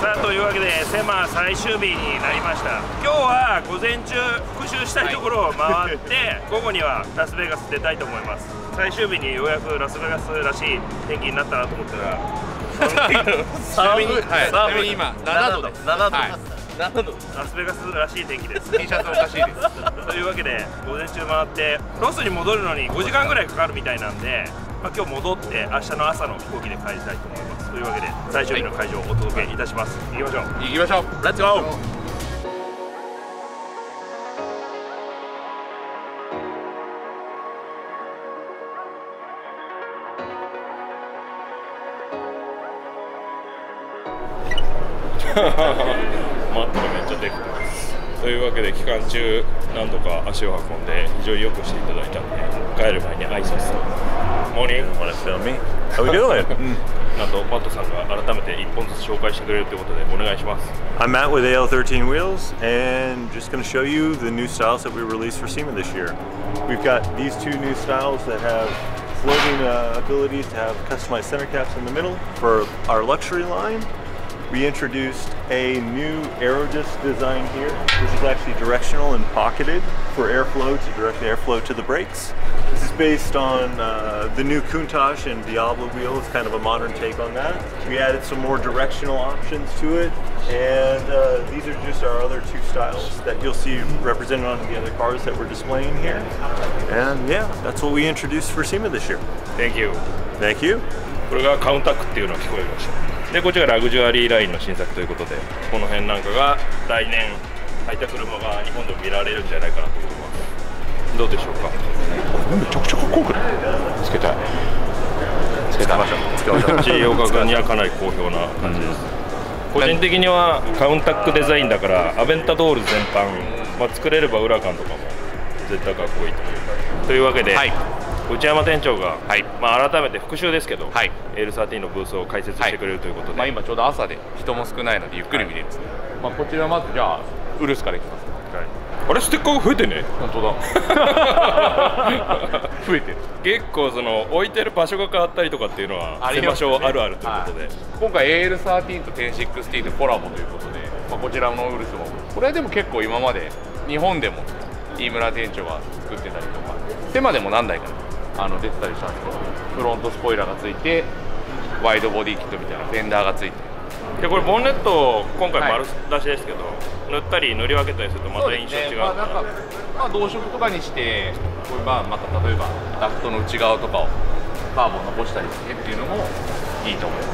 さあというわけでセマ最終日になりました。今日は午前中復習したいところを回って、午後にはラスベガス出たいと思います。最終日にようやくラスベガスらしい天気になったなと思ったらちなみに今7度です。7度ラスベガスらしい天気です。 T シャツおかしいですというわけで午前中回ってロスに戻るのに5時間ぐらいかかるみたいなんで、今日戻って明日の朝の飛行機で帰りたいと思います。というわけで最終日の会場をお届けいたします。行きましょう。 行きましょう。レッツゴー。 マットがめっちゃできてます。というわけで期間中何度か足を運んで非常によくしていただいたので、帰る前に挨拶。モーニング、wanna film me? How we doing? なんとマットさんが改めて1本ずつ紹介してくれるということでお願いします。 I'm Matt with AL13 Wheels and just going to show you the new styles that we released for SEMA this year. We've got these two new styles that have floating abilities to have customized center caps in the middle. For our luxury line, we introduced a new Aerodisc design here. This is actually directional and pocketed for airflow to direct the airflow to the brakes. This is based on the new Countach and Diablo wheel. It's kind of a modern take on that. We added some more directional options to it, and these are just our other two styles that you'll see represented on the other cars that we're displaying here. And yeah, that's what we introduced for SEMA this year. Thank you. Thank you. これがカウンタックっていうのが聞こえました。でこっちがラグジュアリーラインの新作ということで、この辺なんかが来年入った車が日本でも見られるんじゃないかなと思います。どうでしょうか。 めちゃくちゃかっこよくない？つけたい。つけましょう。つけましょう。 重岡君にはかなり好評な感じです。個人的にはカウンタックデザインだからアベンタドール全般、作れればウラカンとかも絶対かっこいいというわけで、はい、内山店長が、はい、改めて復習ですけど、はい、AL13 のブースを開設してくれるということで、 今ちょうど朝で人も少ないのでゆっくり見れるんですね。こちらまずじゃあウルスからいきます。 はい、あれステッカーが増えてね。 本当だ。増えてる。 結構その置いてる場所が変わったりとかっていうのは狭場所あるあるということで、 今回 AL13 と1060でコラボということで、こちらのウルスもこれはでも結構今まで日本でも飯村店長が作ってたりとかセマでも何台か出てたりしたんですけど、フロントスポイラーがついてワイドボディキットみたいなフェンダーがついて、 でこれボンネット今回丸出しですけど、塗ったり塗り分けたりするとまた印象違う。 同色とかにしてこれまた例えばダクトの内側とかをカーボン残したりしてっていうのもいいと思います。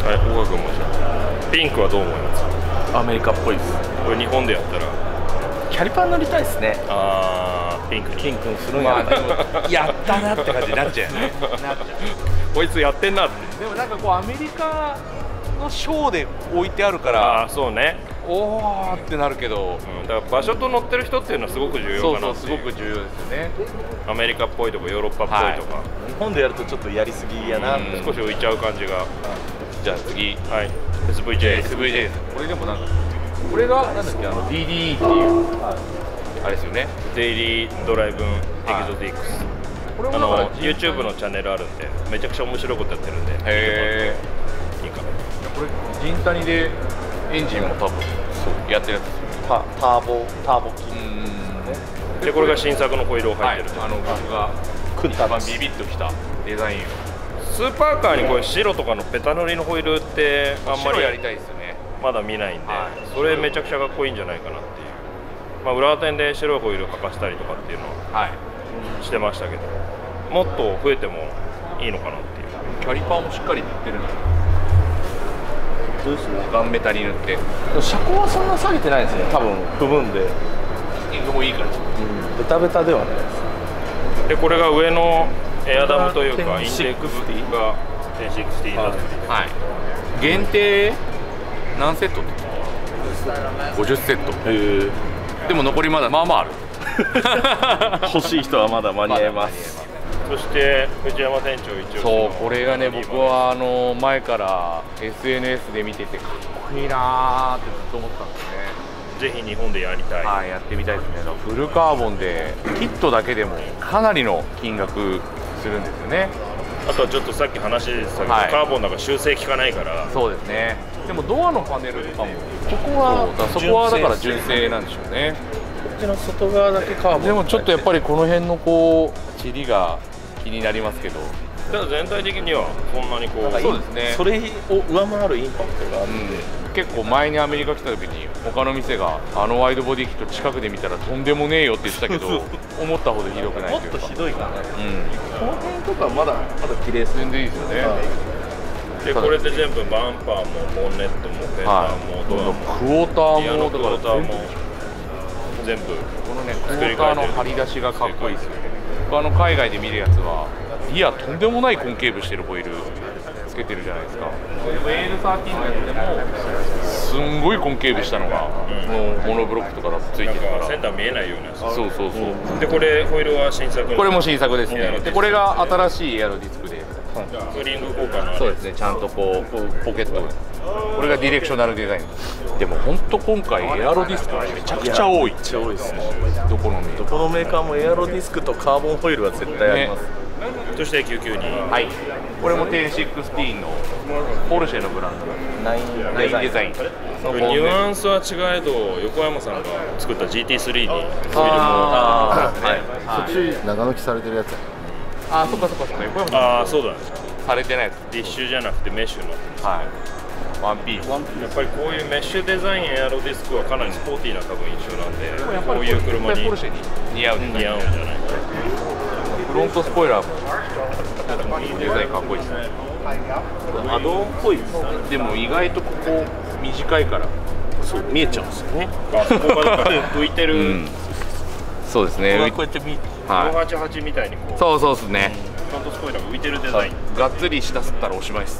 はい、大川君もじゃあピンクはどう思いますか。 アメリカっぽいです。これ日本でやったらキャリパー乗りたいですね。 ピンクにするんや。やったなって感じになっちゃうよね。 こいつやってんなって。 でもなんかこうアメリカのショーで置いてあるから、 そうね、 おーってなるけど、 だから場所と乗ってる人っていうのはすごく重要かなっていう。 すごく重要ですよね。 アメリカっぽいとかヨーロッパっぽいとか、 日本でやるとちょっとやりすぎやな。 少し浮いちゃう感じが。 じゃあ次、 はい、SVJ です。これでもなんかこれがなんだっけ、DDE っていうあれですよね。 デイリードライブンエキゾティックス。YouTube のチャンネルあるんでめちゃくちゃ面白いことやってるんで、 へえ、いいかな。 これジンタニでエンジンも多分やってるやつですよね。 ターボキーでこれが新作のホイールを入ってる。 僕が一番ビビッときたデザインを。 スーパーカーにこれ白とかのペタ塗りのホイールってあんまりやりたいですよね。 まだ見ないんで、それめちゃくちゃかっこいいんじゃないかなっていう。裏店で白いホイール履かしたりとかっていうのはしてましたけど、もっと増えてもいいのかなっていう。 キャリパーもしっかり塗ってるの。 そうですね。 ガンメタに塗って。 車高はそんな下げてないですね。多分部分で。 でもいいから。 ベタベタではないです。 でこれが上のエアダムというかインデックスが1060になってる。 はい。限定何セットって？50セット。でも残りまだまあまあある。 欲しい人はまだ間に合います。 そして藤山店長一応そうこれがね、僕は前から SNS で見ててかっこいいなーってずっと思ったんですね。 ぜひ日本でやりたい。 はい、やってみたいですね。フルカーボンでキットだけでもかなりの金額するんですよね。 あとはちょっとさっき話でしたけど、カーボンだから修正効かないから、 そうですね。 でもドアのパネルとかもここはそこはだから純正なんでしょうね。 こっちの外側だけカーボン。 でもちょっとやっぱりこの辺のこう塵が気になりますけど、 ただ全体的にはそんなにこう、 そうですね、 それを上回るインパクトがあるんで、 結構前にアメリカ来た時に他の店があのワイドボディキット近くで見たらとんでもねえよって言ってたけど思ったほどひどくないもっというか、 とひどいかな。 うん、 この辺とかまだ綺麗ですね。 全然いいですよね。 でこれで全部バンパーもボンネットもフェンダーもドアもクォーターもリアのクォーターも全部このねクォーターの張り出しがかっこいいですよね。海外で見るやつはリアとんでもないコンケーブしてるホイールつけてるじゃないですか。でも AL13 のやつでもすんごいコンケーブしたのが、モノブロックとかだとついてるからセンター見えないようなやつ。 そうそうそう、 でこれホイールは新作。 これも新作ですね。でこれが新しいエアロディスクで、 クーリング効果のある。 そうですね、ちゃんとこうポケット、これがディレクショナルデザインでも本当今回エアロディスクがめちゃくちゃ多い。 めっちゃ多いですね。 どこのメーカー、 このメーカーもエアロディスクとカーボンホイールは絶対あります、そして992、 はい、これも1016のポルシェのブランドナインデザイン。 ニュアンスは違えど横山さんが作った GT3 にホイールもそっち長抜きされてるやつやね。 あ、そっかそっかそっか、横山さんああそうだね、 されてないやつ。 ディッシュじゃなくてメッシュの。 はい、ワンピース。 やっぱりこういうメッシュデザインエアロディスクはかなりスポーティーな多分印象なんで、こういう車にポルシェに似合う似合うんじゃないか。 フロントスポイラーもデザインかっこいいですね。 アドオンっぽいですね。 でも意外とここ短いからそう見えちゃうんですよね。あそこが浮いてる、 うん、そうですね。 こうやって588みたいにこうそうそうですね。 フロントスポイラーが浮いてるデザイン。 がっつり下すったらおしまいです。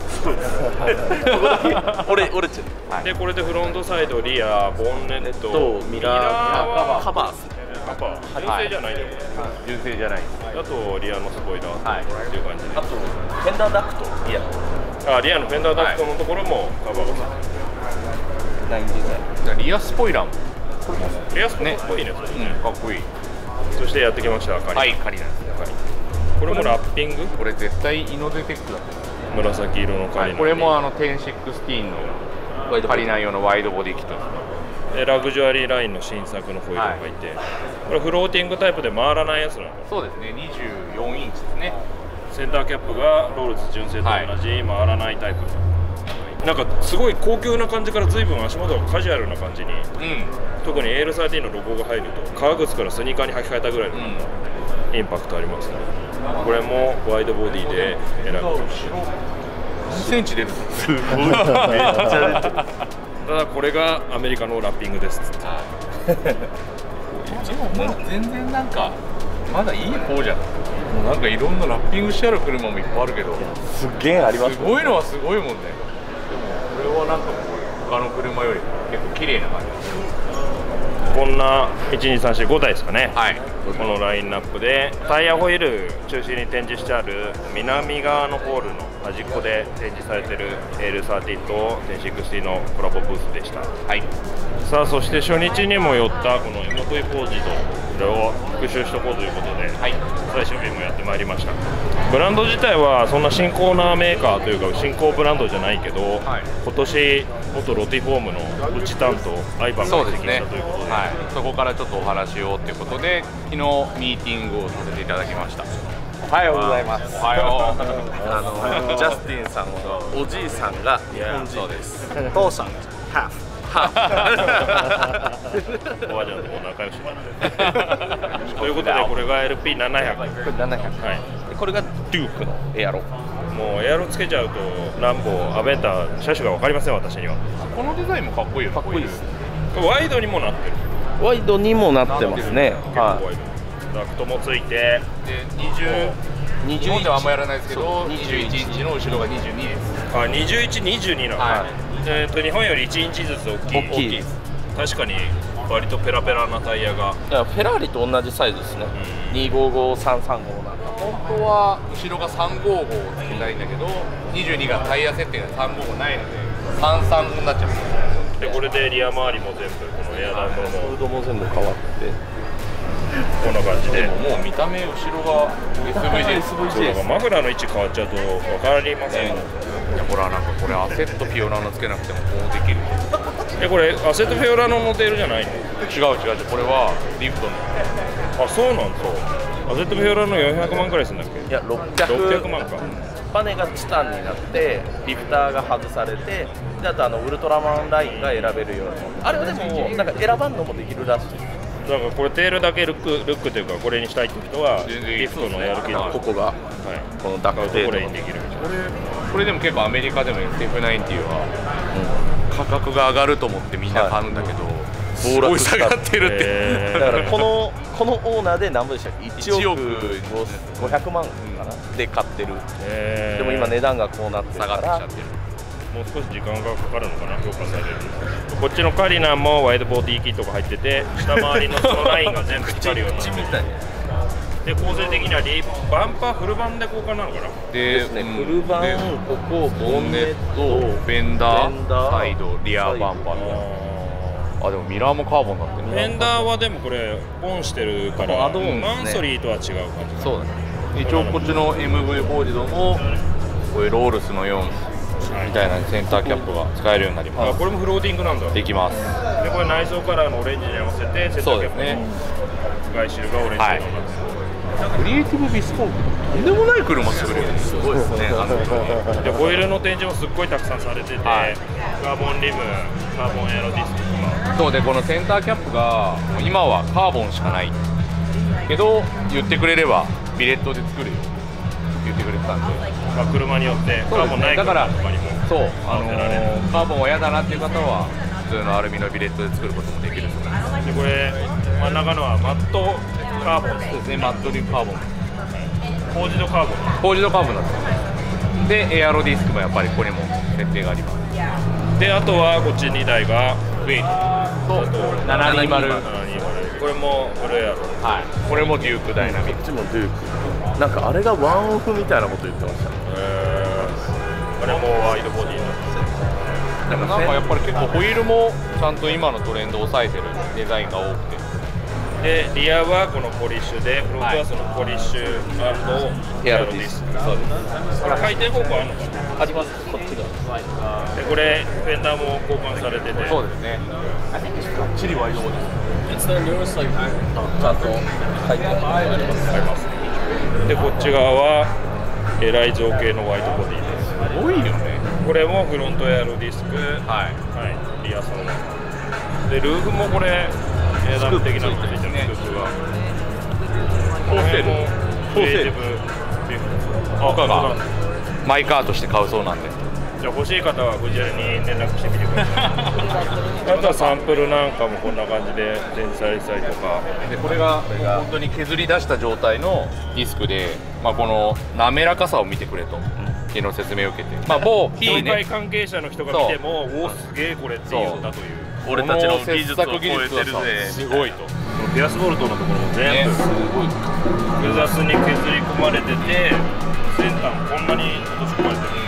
折れちゃう。でこれでフロントサイド、リア、ボンネット、ミラーカバーですね。カバー純正じゃないんだよ。 純正じゃない。 あとリアのスポイラーはいっていう感じで。 あとフェンダーダクトリアリアのフェンダーダクトのところもカバーがさナインデザイン。 リアスポイラーもリアスポイラーっぽいね。 かっこいい。 そしてやってきましたカリ。 はい、カリなんです。 これもラッピング。 これ絶対イノゼテックだと思う。 紫色のカリ。 これも1016のカリナン用のワイドボディキットです。 でラグジュアリーラインの新作のホイールが入って、これフローティングタイプで回らないやつなの。 そうですね、24インチですね。 センターキャップがロールズ純正と同じ回らないタイプ。なんかすごい高級な感じから随分足元がカジュアルな感じに、特に AL13 のロゴが入ると革靴からスニーカーに履き替えたぐらいのインパクトありますね。これもワイドボディで選ぶ。 何センチ出るの？ すごいめっちゃ出てる。ただこれがアメリカのラッピングですっつって。 全然なんかまだいい方じゃん。もうなんかいろんなラッピングしてある車もいっぱいあるけど、 すっげえありますすごいのはすごいもんね。でもこれはなんかこう他の車より結構綺麗な感じです。 こんな12345台ですかね、 はい、 このラインナップでタイヤホイール中心に展示してある南側のホールの端っこで展示されている AL13 と1060のコラボブースでした。 はい、 さあそして初日にも寄ったこの MV フォージド、これを復習しておこうということで、はい、最終日もやってまいりました。ブランド自体はそんな新興なメーカーというか新興ブランドじゃないけど、はい、今年元ロティフォームの内担当アイバンが出てきたということで、 そこからちょっとお話をということで昨日ミーティングをさせていただきました。 おはようございます。 おはよう。 ジャスティンさんのおじいさんが日本人です。父さんハーフ。 おばあちゃんとも仲良しになってということで、これが LP700、 これ700、はい、これがデュークのエアロ。 もうエアロつけちゃうとランボー、アベンター車種が分かりません、私には。 このデザインもかっこいいよ。 かっこいいです。 ワイドにもなってる。 ワイドにもなってますね。 結構ワイド、ダクトもついて、で日本ではあんまやらないですけど、21インチの後ろが22です。 あ、21、22なの、はい、日本より1インチずつ大きい。確かに割とペラペラなタイヤが。 いやフェラーリと同じサイズですね。255、335なんだ。 本当は後ろが355をつけたいんだけど、22がタイヤ設定が355ないので33になっちゃう。 でこれでリア周りも全部このエアダムもフードも全部変わってこんな感じで、 もう見た目後ろが SVJ マフラーの位置変わっちゃうと分かりません、 やほらなんかこれアセットフィオラノつけなくてもこうできる。 これアセットフィオラノのモデルじゃないの？ 違うこれはリフトの。 あ、そうなんだ。アセットフィオラノ400万くらいするんだっけ？ いや 600万か。 バネがチタンになってリフターが外されて、であとウルトラマンラインが選べるように、あれはでもなんか選ばんのもできるらしい。 だからこれテールだけルックというかこれにしたいって人はリフトのやる気ここが、はい、このダクテールこれにできる。 これでも結構アメリカでも SF90 は、価格が上がると思ってみんな買うんだけど、すごい下がってるって、 だからこのオーナーで何ぼでしたっけ、1億500万かな、で買ってる、でも今値段がこうなってるから下がってきちゃってる。 もう少し時間がかかるのかな、評価される。こっちのカリナもワイドボディキットが入ってて、下回りのそのラインが全部光るようになってで、構成的にはバンパーフルバンで交換なのかな。 ですね、フルバン、ここ、ボンネット、 フェンダー、サイド、リアバンパーみたいな。あ、でもミラーもカーボンになってる。 フェンダーはでもこれオンしてるから、マンソリーとは違う感じ。 そうだね。一応こっちの MV フォージドもこういうロールスのようみたいなセンターキャップが使えるようになります。 これもフローティングなんだ。 できます。 でこれ内装カラーのオレンジに合わせてセンターキャップの外シルがオレンジ色になってます。 クリエイティブビスコーク、とんでもない車作るよね。すごいですね。 でホイールの展示もすっごいたくさんされてて、カーボンリム、カーボンエアロディスクとか。 そうで、このセンターキャップが今はカーボンしかないけど、言ってくれればビレットで作るよって言ってくれてたんで、 車によってカーボンない車とかにもそう、カーボンは嫌だなっていう方は普通のアルミのビレットで作ることもできるそうです。 でこれ真ん中のはマットカーボンですね。マットリカーボン、 フォージドカーボン、 フォージドカーボンなんですで、エアロディスクもやっぱりここにも設定があります。 で、あとはこっち2台がウェイトと720、 これもブルーエアロ、 はい、これもデュークダイナミック。 こっちもデューク、なんかあれがワンオフみたいなこと言ってました。 これもワイドボディなんです。 なんかやっぱり結構ホイールもちゃんと今のトレンドを抑えてるデザインが多くて、 でリアはこのポリッシュで、フロントはそのポリッシュ&エアロディスク。そうです。これ回転方向あるのかな。 あります、こっちが。 でこれフェンダーも交換されてて、 そうですね。チリワイドボディ。 ちゃんと書いてあります。 でこっち側はえらい造形のワイドボディです。 すごいよね。 これもフロントエアロディスク、 はい、 リアそのままで、ルーフもこれエアダム的なのがついてるんですけど、 フォーセル、 クリエイティブ他がマイカーとして買うそうなんで、 じゃあ欲しい方はこちらに連絡してみてください。あとはサンプルなんかもこんな感じで展示されてたりとかで、これが本当に削り出した状態のディスクで、この滑らかさを見てくれというの説明を受けて、某業界関係者の人が見ても、おおすげえこれって言うんだという、 俺たちの技術を超えてるぜ、 すごいと。 ピアスボルトのところも全部、複雑に削り込まれてて、センターもこんなに落とし込まれてる。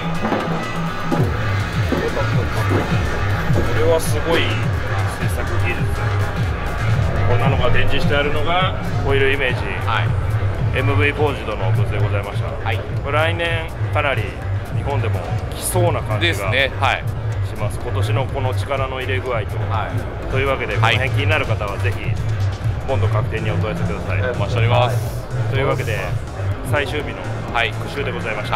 これはすごい制作技術。こんなのが展示してあるのがホイールイメージ、MV フォージドのブースでございました。これ来年かなり日本でも来そうな感じがします。今年のこの力の入れ具合と、というわけでこの辺気になる方はぜひ今度各店にお問い合わせください。お待ちしております。というわけで最終日の復習でございました。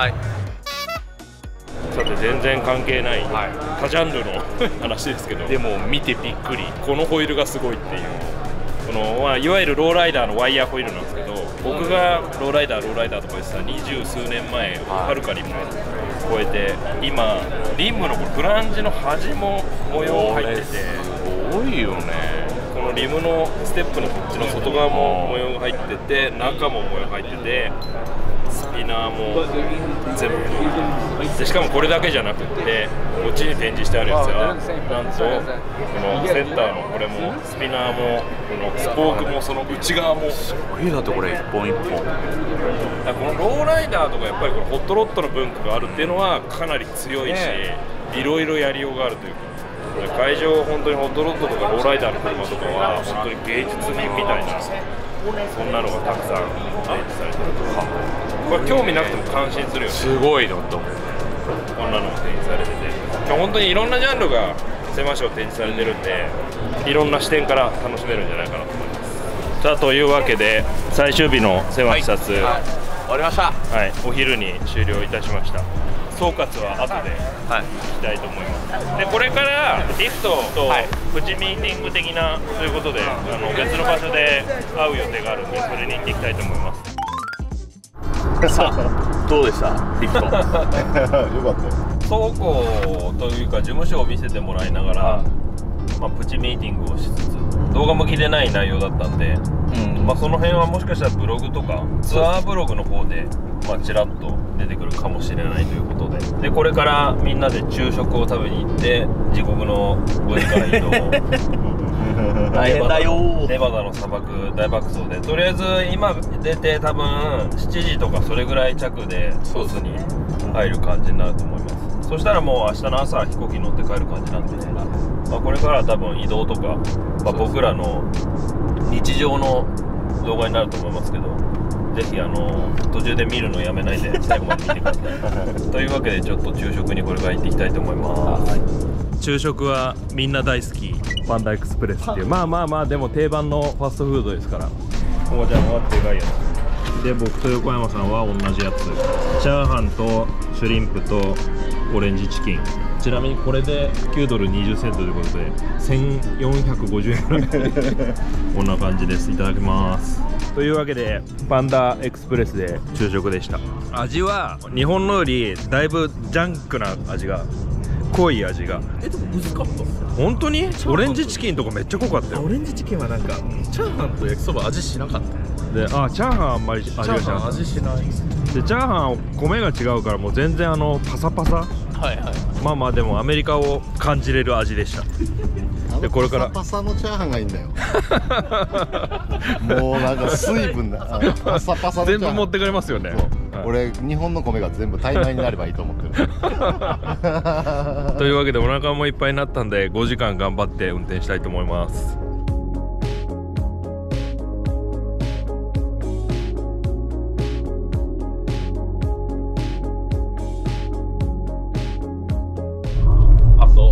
さて全然関係ない他ジャンルの話ですけど、でも見てびっくり、このホイールがすごいっていう、このいわゆるローライダーのワイヤーホイールなんですけど、僕がローライダーとか言ってた20数年前をはるかにも超えて、今リムのこのフランジの端も模様入ってて、すごいよね。 このリムのステップのこっちの外側も模様が入ってて、中も模様が入ってて、スピナーも全部で、しかもこれだけじゃなくってこっちに展示してあるやつがなんとこのセンターのこれもスピナーもこのスポークもその内側もすごいなって、これ一本一本。 このローライダーとかやっぱりこのホットロッドの文化があるっていうのはかなり強いし、いろいろやりようがあるというか、会場本当にホットロッドとかローライダーの車とかは本当に芸術品みたいな、そんなのがたくさん展示されてるとか、これ興味なくても感心するよね。 すごいなと思う。 こんなのも展示されてて、本当にいろんなジャンルがセマショー展示されてるんで、いろんな視点から楽しめるんじゃないかなと思います。さあというわけで最終日のセマ視察、 終わりました。 はい、お昼に終了いたしました。総括は後で聞きたいと思います。でこれからリフトとプチミーティング的なということで、別の場所で会う予定があるんで、それに行っていきたいと思います。 さあどうでしたリフト？ よかったよ。 倉庫というか事務所を見せてもらいながら、プチミーティングをしつつ、動画向きでない内容だったんで、その辺はもしかしたらブログとかツアーブログの方でちらっと出てくるかもしれないということで、これからみんなで昼食を食べに行って地獄の5時間移動大変だよ。 ネバダの砂漠大爆走で、とりあえず今出て多分7時とかそれぐらい着でコースに入る感じになると思います。そしたらもう明日の朝飛行機乗って帰る感じなんで、これからは多分移動とか、僕らの日常の動画になると思いますけど、ぜひ途中で見るのやめないで最後まで見てください。というわけでちょっと昼食にこれから行っていきたいと思います。昼食はみんな大好きパンダエクスプレスっていう、でも定番のファストフードですから。おばちゃんはでかいやつで、僕と横山さんは同じやつ、チャーハンとシュリンプとオレンジチキン。ちなみにこれで9ドル20セントということで1450円ぐらいこんな感じです。いただきます。というわけでパンダエクスプレスで昼食でした。味は日本のよりだいぶジャンクな味が、濃い味が。 でも難かったっすよ。 本当にオレンジチキンとかめっちゃ濃かったよ。 オレンジチキンはなんかチャーハンと焼きそば味しなかった。 でチャーハンあんまり味がしなかった。 味しない。 でチャーハン米が違うからもう全然パサパサ。でもアメリカを感じれる味でした。でこれからパサパサのチャーハンがいいんだよ。もうなんか水分だ。パサパサのチャーハン全部持ってかれますよね。 俺日本の米が全部大米になればいいと思ってる。 というわけでお腹もいっぱいになったんで5時間頑張って運転したいと思います。 あと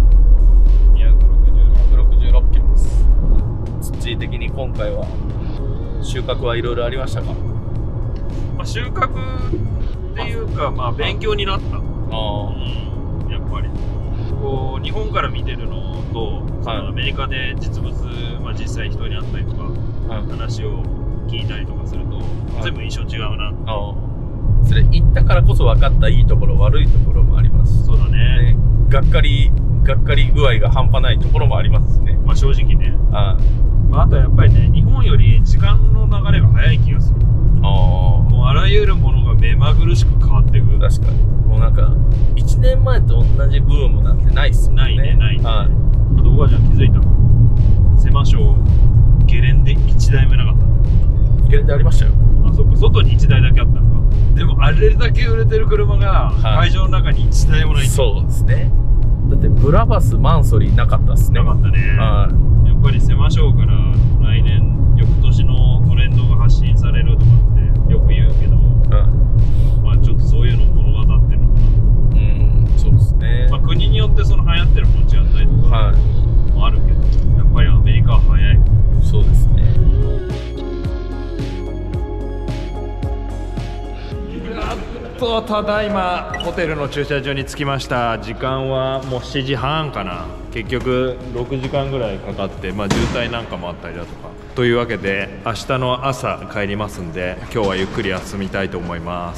266キロです。土的に今回は収穫はいろいろありましたか？ 収穫っていうか、勉強になった。やっぱりこう日本から見てるのと、アメリカで実物、実際人に会ったりとか、話を聞いたりとかすると、全部印象違うな。 それ言ったからこそ分かったいいところ悪いところもあります。 そうだね。 がっかり具合が半端ないところもありますね。 正直ね。あとやっぱりね、日本より時間の流れが早い気がする。もうあらゆるものが目まぐるしく変わっていく。 確かに。もうなんか1年前と同じブームなんてないっすもんね。 ないね。あとおばあちゃん気づいた？セマショーゲレンデ1台目なかったんだよ。 ゲレンデありましたよ。 そっか、外に1台だけあったんか。でもあれだけ売れてる車が会場の中に1台もない。 そうですね。だってブラバスマンソリーなかったっすね。 なかったね。やっぱりセマショーから来年翌年のトレンドが発信されるとかってよく言うけど、ちょっとそういうの物語ってるのかな。 そうですね。 国によってその流行ってるもの違ったりとかもあるけど、やっぱりアメリカは早い。 そうですね。 ただいまホテルの駐車場に着きました。時間はもう7時半かな。結局6時間ぐらいかかって、渋滞なんかもあったりだとかというわけで、明日の朝帰りますんで、今日はゆっくり休みたいと思います。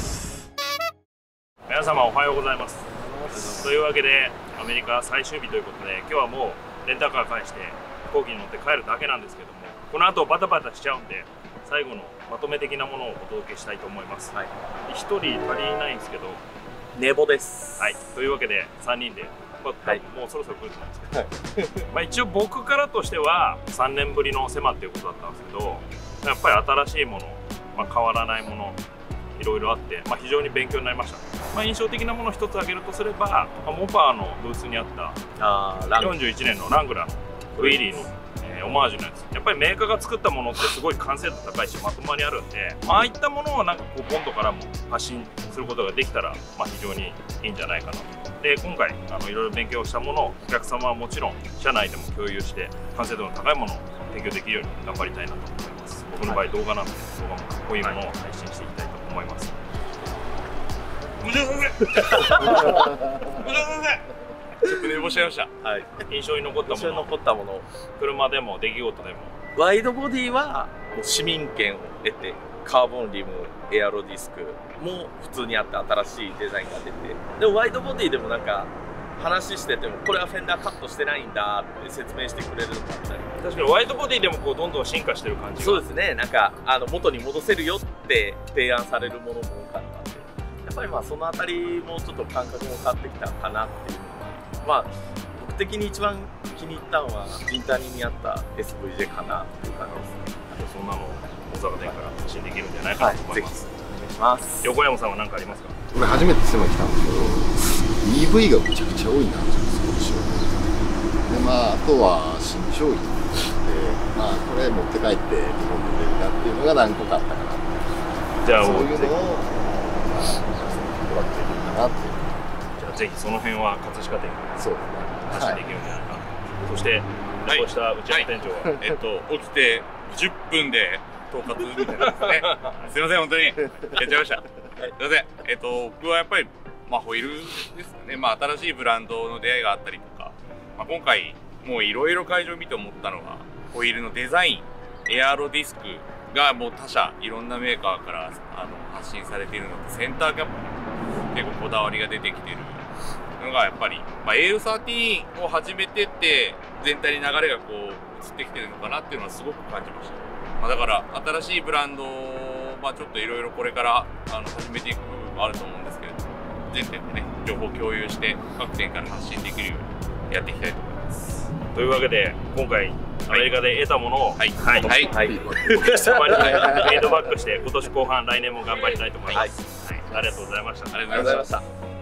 皆様おはようございます。というわけでアメリカ最終日ということで、今日はもうレンタカー返して飛行機に乗って帰るだけなんですけども、この後バタバタしちゃうんで、最後のまとめ的なものをお届けしたいと思います。1人足りないんですけど、 寝坊です。 というわけで3人で、もうそろそろ来ると思うんですけど、一応僕からとしては3年ぶりのセマっていうことだったんですけど、やっぱり新しいもの、変わらないものいろいろあって、非常に勉強になりました。印象的なものを一つ挙げるとすれば、モパーのブースにあった41年のラングラーのウィリーのオマージュのやつ、やっぱりメーカーが作ったものってすごい完成度高いしまとまりあるんで、ああいったものをなんかこうボンドからも発信することができたら、まあ、非常にいいんじゃないかなと。で今回いろいろ勉強したものをお客様はもちろん社内でも共有して完成度の高いものを提供できるように頑張りたいなと思います。僕の場合動画なんで動画もかっこいいものを配信していきたいと思います。ちょっと寝坊しちゃいました。 はい、 印象に残ったもの、車でも出来事でも。 ワイドボディはもう市民権を得て、カーボンリム、エアロディスクも普通にあって新しいデザインが出て、でもワイドボディでもなんか話しててもこれはフェンダーカットしてないんだって説明してくれるのがあったり、 確かにワイドボディでもこうどんどん進化してる感じが。 そうですね、なんか元に戻せるよって提案されるものも多かったんで、やっぱりまあそのあたりもちょっと感覚も変わってきたかなっていうのは、まあ僕的に一番気に入ったのはジンターに似合った SVJ かなっていう感じですね。 そんなの大阪店から発信できるんじゃないかなと思います。 お願いします。 横山さんは何かありますか？ 俺初めて狭来たんですけど EV がむちゃくちゃ多いなと思うんですよ。でまああとは新商品でまあこれ持って帰って日本で売れるなっていうのが何個かあったかな。 じゃあそういうのをトラックできるかなっていう。 じゃあぜひその辺は葛飾店からそうですね。 発信できるんじゃないかな。そしてこうしたうちの店長は、 起きて10分で統括みたいなですね。すいません、本当にやっちゃいました。すいません。僕はやっぱりまあホイールですかね。まあ新しいブランドの出会いがあったりとか、まあ、今回もういろいろ会場見て思ったのがホイールのデザイン、エアロディスクがもう他社いろんなメーカーから発信されているので、センターキャップ結構こだわりが出てきてるのがやっぱり、まあ、AU13 を始めてって全体に流れがこう移ってきてるのかなっていうのはすごく感じました。まあ、だから新しいブランドを、まあ、ちょっといろいろこれから始めていく部分もあると思うんですけれども、全店でね情報共有して各店から発信できるようにやっていきたいと思います。 というわけで今回アメリカで得たものをお客様にフィードバックして今年後半来年も頑張りたいと思います。はい、ありがとうございました。 ありがとうございました。